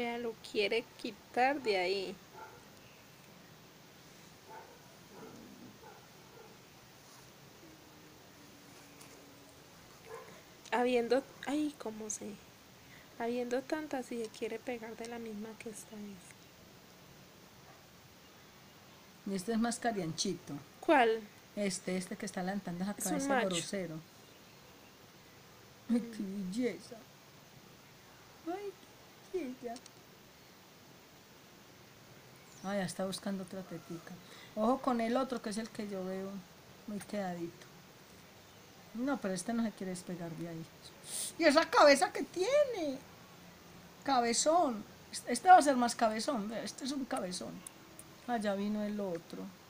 Vea, lo quiere quitar de ahí. Habiendo, ay, cómo sé. Habiendo tantas y se quiere pegar de la misma que esta vez. Y este es más carianchito. ¿Cuál? Este que está levantando esa Es un cabeza macho. grosero. Ay, qué belleza. Ay, qué belleza. Ah, ya está buscando otra tetica. Ojo con el otro, que es el que yo veo muy quedadito. No, pero este no se quiere despegar de ahí. ¿Y esa cabeza que tiene? Cabezón. Este va a ser más cabezón. Vea, este es un cabezón. Allá vino el otro.